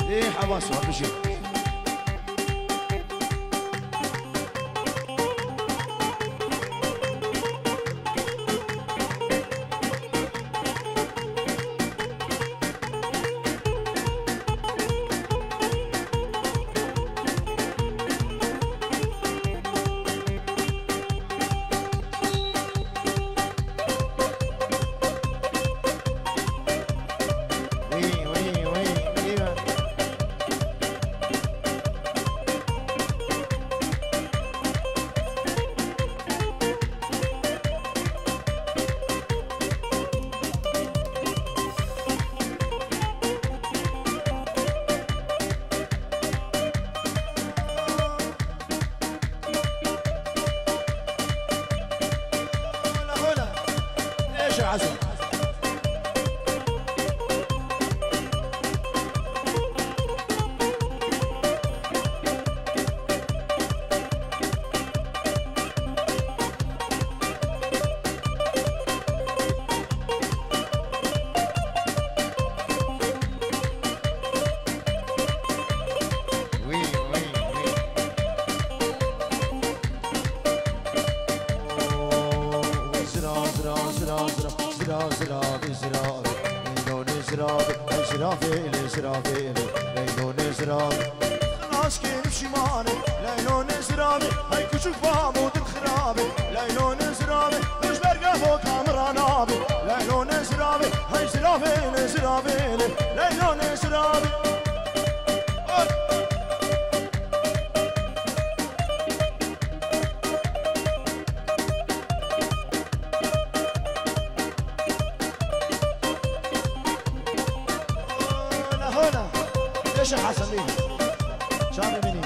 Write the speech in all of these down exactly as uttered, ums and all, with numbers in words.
ايه حواس وهبشي عزم إسرافيل إسرافيل ليلون إسرافيل خلاص كيف شمالي ليلون إسرافيل هاي كشوف بامود الخرابي ليلون إسرافيل مش برقى فوق عمر نابي ليلون إسرافيل هاي إسرافيل إسرافيل ليلون إسرافيل ليش حسن ليه شامي مني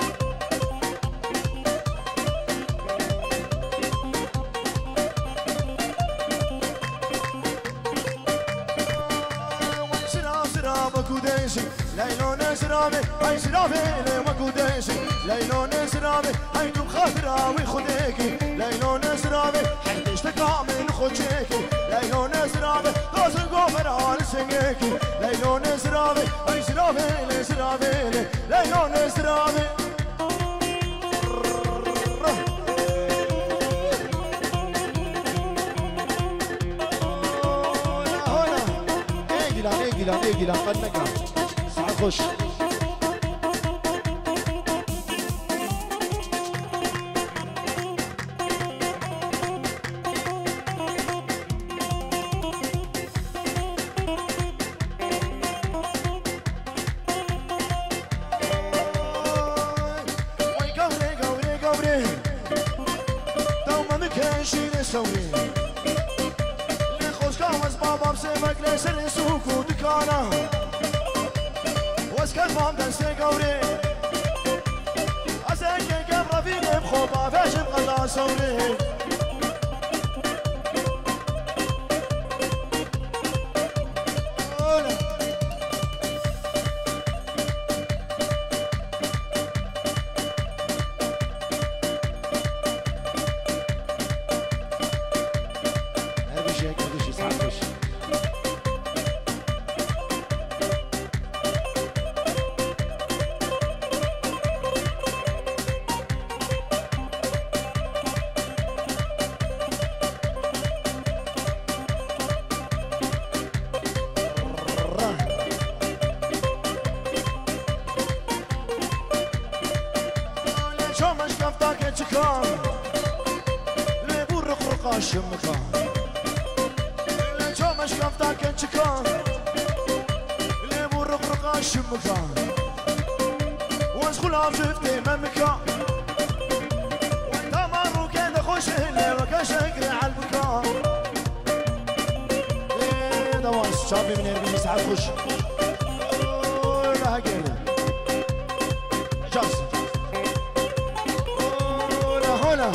سرا سرا مكوديسي ليلون سرامي هاي سرافي مكوديسي ليلون سرامي هاي دوب خاطرة ويخديكي ليلون سرامي حتى اشتكى من خدشيكي ليلون سرامي غاز القوفر على سنيكي ليلون سرامي هاي سرافي سرافي ليلون سرامي ايجلا ايجلا قنقة ساعة خش سوي لخوش كاوز بابا بسمك لسر سوق ودكانه واسكت مام دنسي قوري اسكن كبر فيني بخوبه فاش بغلا سوري شمكان لجو مش كفتاك انشكان اللي برق رقا شمكان واسخل عبشفتي ممكان وانت مرو كان خوش اللي وكشكري عالمكان ايه دواس شابي من يربي يسعى خوش لا هقيلي جاس هنا هنا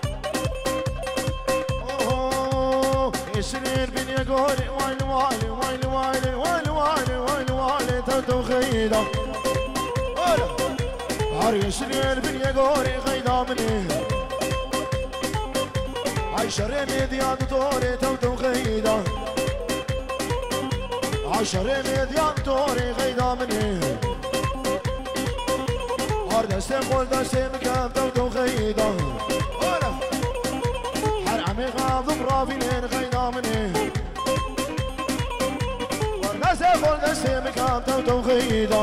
سرير بني قولي وين والي وين وايلي وايلي وايلي وايلي وايلي وايلي توتو خيدا عريش الليل بنيا قوري خيدا مني عشرة ميديا دكتوري توتو خيدا عشرة ميديا دكتوري خيدا مني هارد استقبل دستي مكان توتو خيدا حر عمي غاض برافينين خيدا مني هارد استقبل دستي مكان توتو خيدا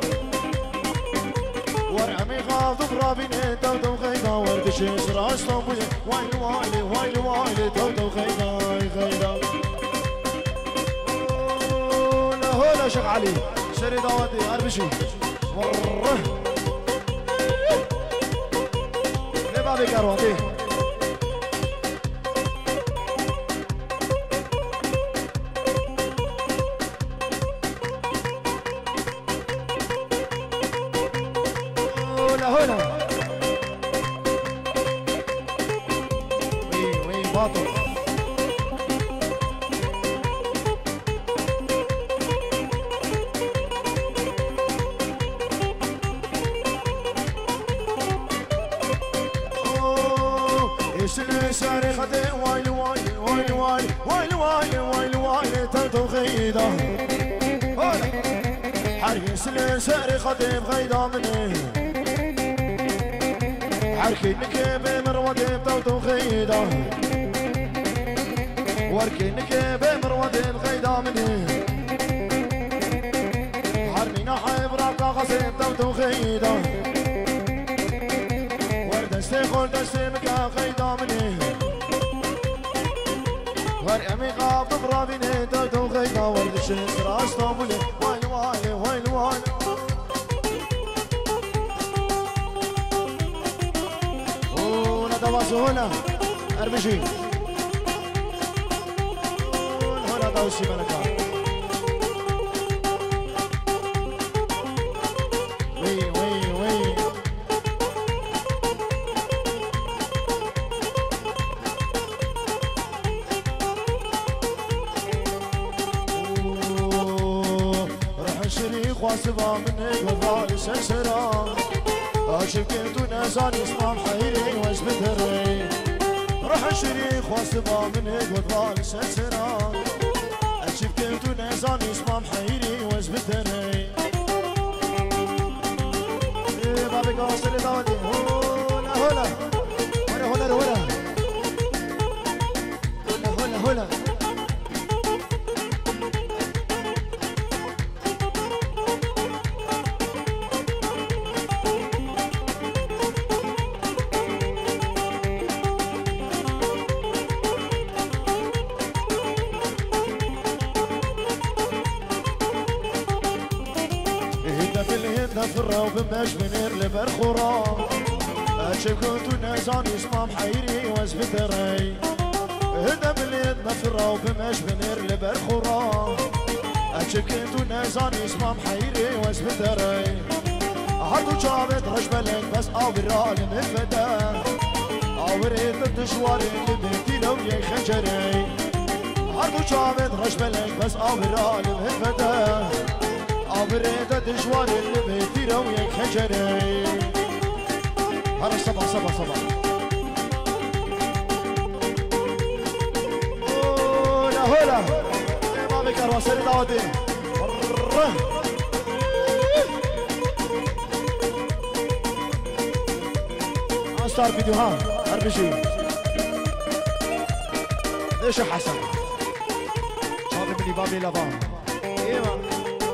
ورعمي غاض برافينين توتو خيدا وردشي سرا اسطنبولي وايلي وايلي وايلي وايلي توتو خيدا خيدا هلا شيخ علي شري داودي اربشي مره ليه بابي كرواتي هلا هلا وي وي باطل ساري خدي وايلي وايلي وايلي وايلي وايلي وايلي وايلي وايلي توتو خيدا حريس لي ساري خدي بغيدا مني حركي نكيبي مرودي بتوتو خيدا وركي نكيبي مرودي بغيدا مني حرمينا حيب رابطة غصيب توتو خيدا دستي خول دستي مكان خيدا مني ورقمي غاب برابيني توتو خيدا وردشي سرا اسطنبولي وايلي وايلي وايلي وايلي هنا دواسو هنا اربشي هنا دوسي ملكا وي وي وي واسبا منك وفالي سنسرا اشوف كنتو نزال اسمع حيري واسبتري روح الشريخ واسبا منك وفالي سنسرا اشوف كنتو نزال اسمع حيري واسبتري ايه بابي قاصر داودي هولا هولا هولا هولا هولا هولا هولا هولا فرا وبماش منير لبرخورا اشوف كنتو نازان اسمع محيري واسبتري هدا باليد نفرا وبماش منير لبرخورا اشوف كنتو نازان اسمع محيري واسبتري هردو جابت رجبلك بس اوبرا لمفدا اوبريت الدشوار اللي بنتي لو يا خنجري هردو جابت رجبلك بس اوبرا لمفدا عبريت دجوار اللي بيتي لو ينخجري هلا صبا صبا صبا هلا هلا ما بكر وصل داودي ستار فيديو ها اربشي ايش حسن شاطر مني بابي لبان ايوه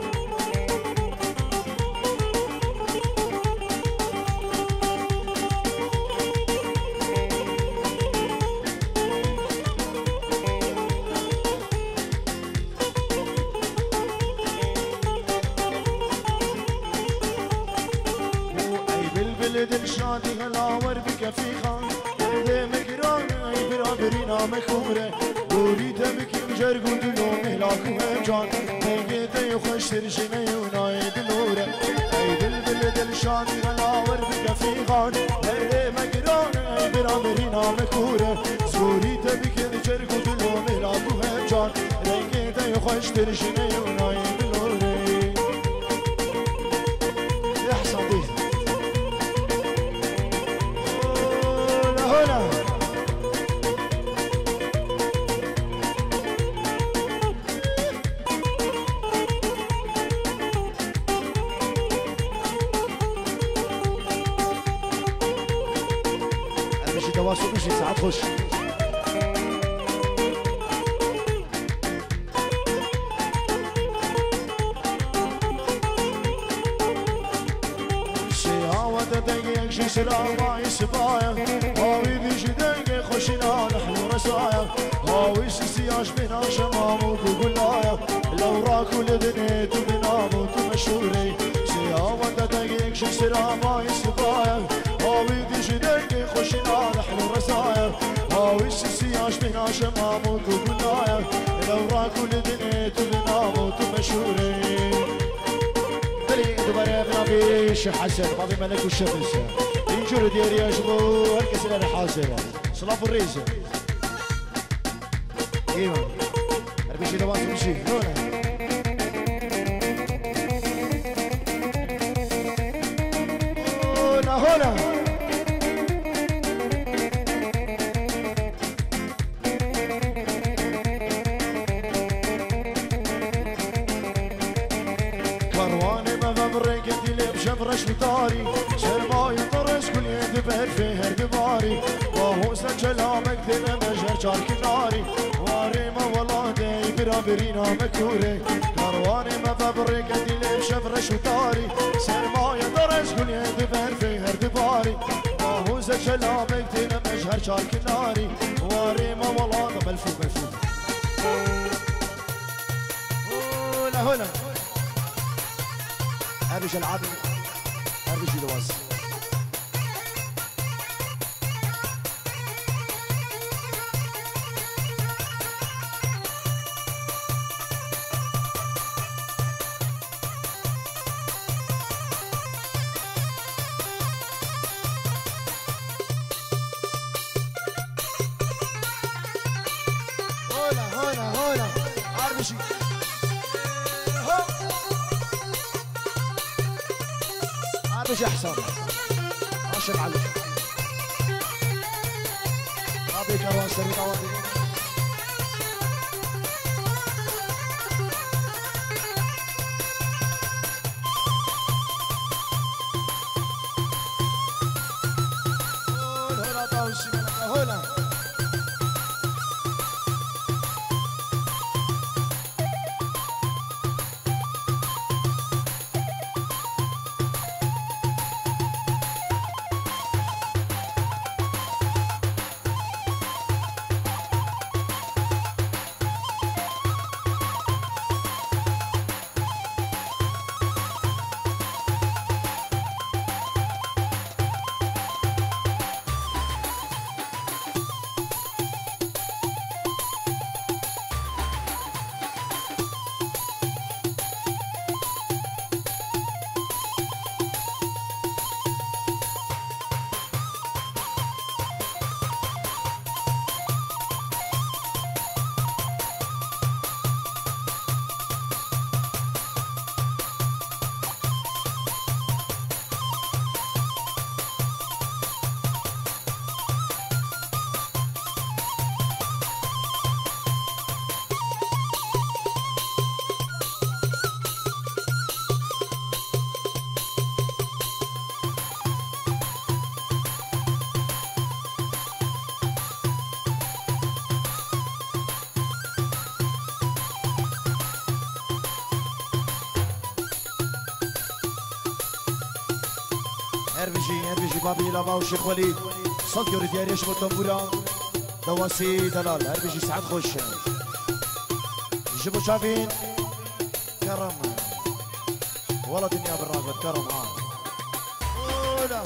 شادي هلاور بكفيخان هذا مقران اي برابرينا مكوره دوريت بكيم جرقو دلو مهلاكو همجان بيجيت يخش ترجمي ونايد نوره اي بلبل دل شادي هلاور بكفيخان هذا مقران اي برابرينا مكوره دوريت بكيم جرقو دلو مهلاكو همجان بيجيت خوش ترجني ونايم بلوري يا حسن دي هنا امشي تواصل امشي ساعات خش شي سلامة يسبايا هاوي ذي جدنقي خوشنا نحن رسايا هاوي سياش بنا شماموك وقلايا لو راكو لذنيت وبناموك مشهوري سياوة دقيق شي سلامة يسبايا هاوي ذي جدنقي خوشنا نحن رسايا هاوي سياش بنا شماموك وقلايا لو راكو لذنيت وبناموك مشهوري دلي دبري بنابي شيخ حسن ماضي ملك والشمس ينجر ديري يا جبو هركس لنا حاضر صلاف الريزة ايوه اربيشي لواس مشي هنا هنا هنا كرواني ما ببرق اللي بشفرش بطاري شرماي طرش كل يد بهرفه دباري وهو سجلامك دل مجر شارك ناري واري ما والله دي برابرينا مكوري كرواني ما ببرق اللي بشفرش بطاري شرماي طرش كل يد بهرفه دباري وهو سجلامك دل مجر شارك ناري واري ما والله ملفوف ملفوف هنا هنا هرج العادي هرج الواس هنا هنا هنا عربشي مش احسن عشان عليك ابي كروان سري قوادي هنا طاوشي هنا اربجي اربجي بابي لابا وشيخ وليد صدق يريد يريش بالطنبوره دواسي دلال اربجي سعد خوش جيبوا شافين كرم والله دنيا بالراقد كرم ها ولا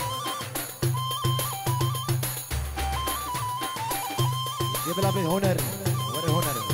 جيب لابي هونر وري هونر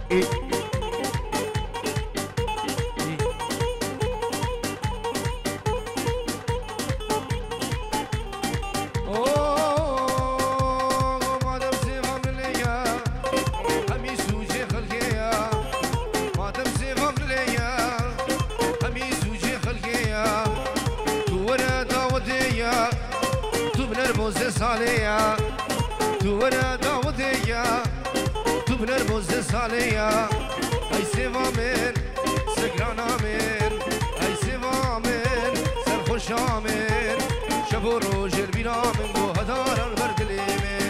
إيه صالية تورا داودية تبنر بوز صالية أي سيفا من سكرانا من أي سيفا من سرخوشا من شبو روج البينا من دو هدار البرد اليمين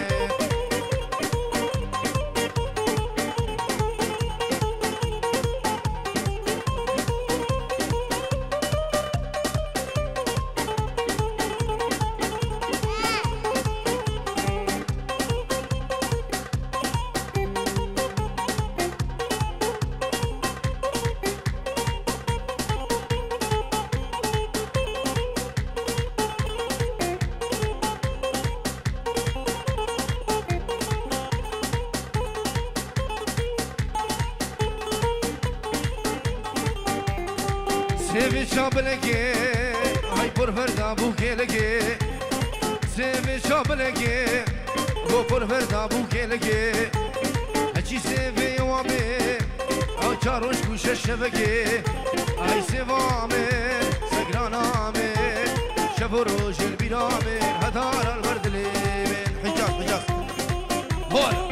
سيفي شابلكي هاي برفردا بوكي لكي سيفي شابلكي بو برفردا بوكي لكي هاتشي سيفي يوامي او چاروش كوش الشبكي هاي سيفامي سقرانامي شبو روش البيرامي هدار الورد اليمين حجاز حجاز هول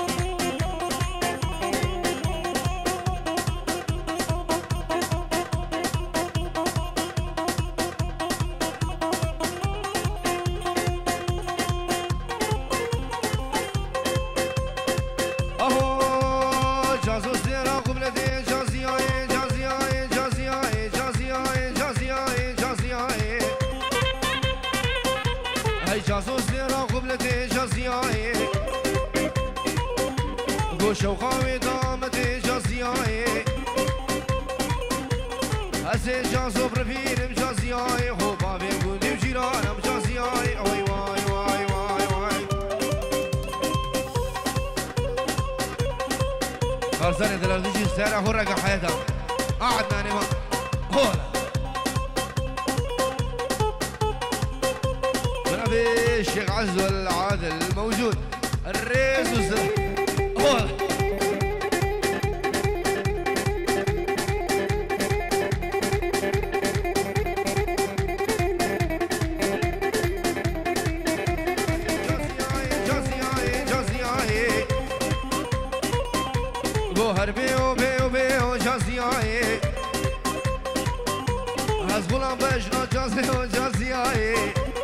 شوقاوي دامتي جازياي أسي جازو برفير مجازياي هو بابي قولي وجيران مجازياي واي واي واي واي واي خلصاني دلالجي سارة هو رقع حياتها قعدنا نما هولا برافي الشيخ عزو العادل موجود الريس وسر هولا بيو بيو بيو جازياي هزبولا بجنا جازيو جازياي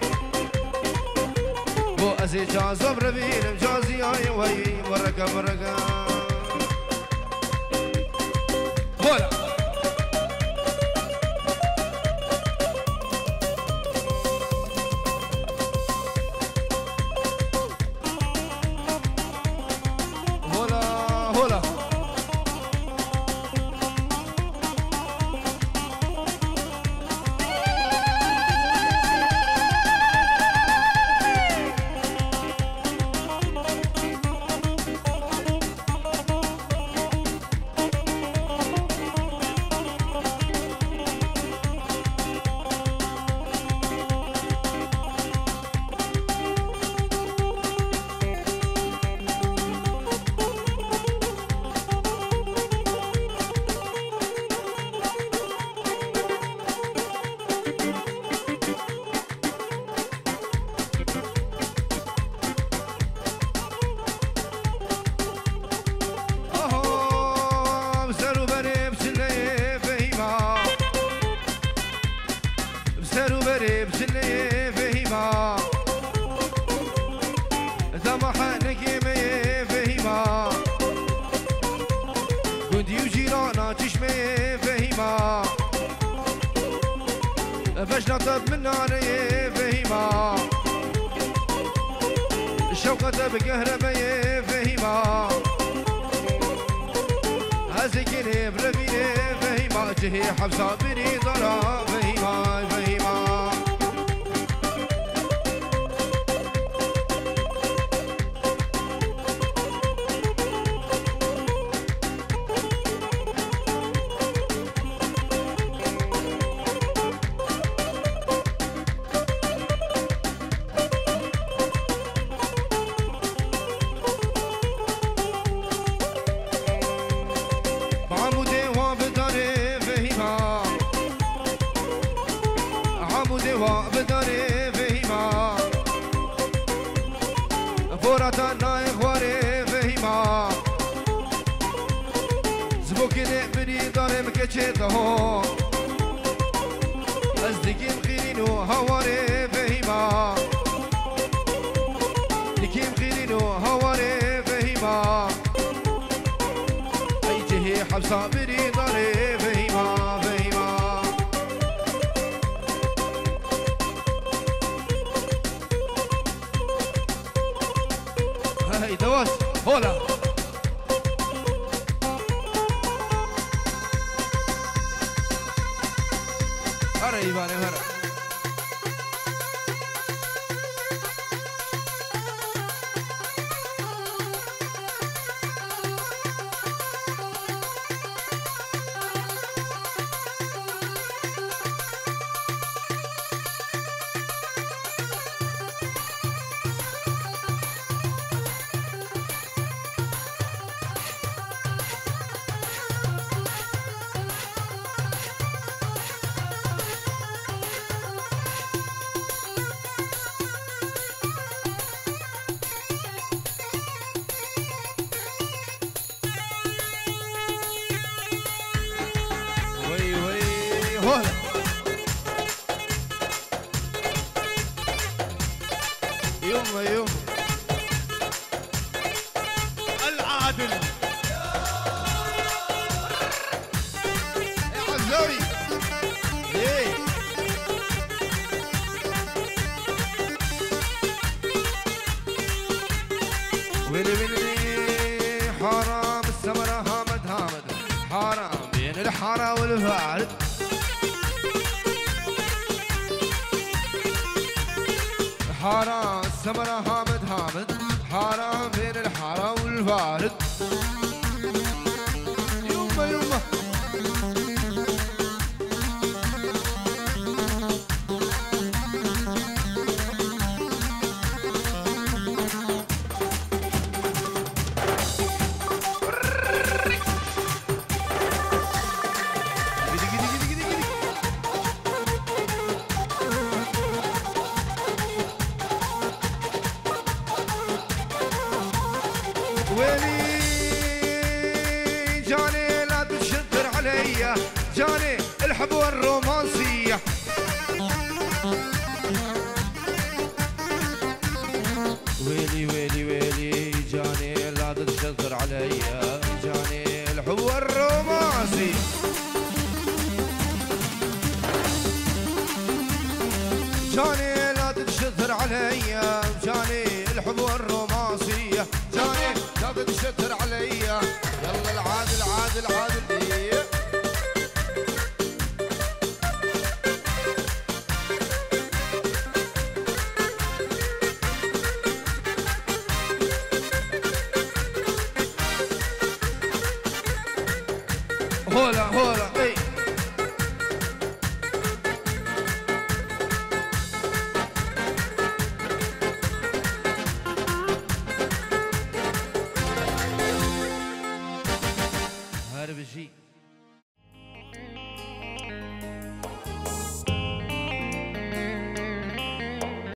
بو أزي جازو بربين جازياي وي ورقا ورقا هولا نطب من ناري فهيما الشوقة بكهرباء فهيما هزكني بربيني فهيما جهي حبسة بري ضرا فهيما فهيما الوا بداري فيما فورة ناي خواري فيما زبوكي بري داري مكتشيته أزدكي مخيرينو هواري فيما لكي مخيرينو هواري فيما أي جهي حبسة بري داري فيما فيما هاي دواس هولا هرا يباني هرا يوم يوم العادل يا عزوي ليه ويلي ويلي حرام السمرة هامد هامد حرام بين الحارة والفارد حرام السمرة هامد هامد حرام بين الحارة والفارد يما يما ويلي جاني لا تشطر عليا جاني الحب الرومانسية ويلي ويلي ويلي جاني لا تشطر عليا جاني الحب الرومانسي جاني لا تشطر عليا جاني الحب الرومانسية جاني لا تشطر عليا يلا العادل عادل عادل إيه هولا هولا اي هربشي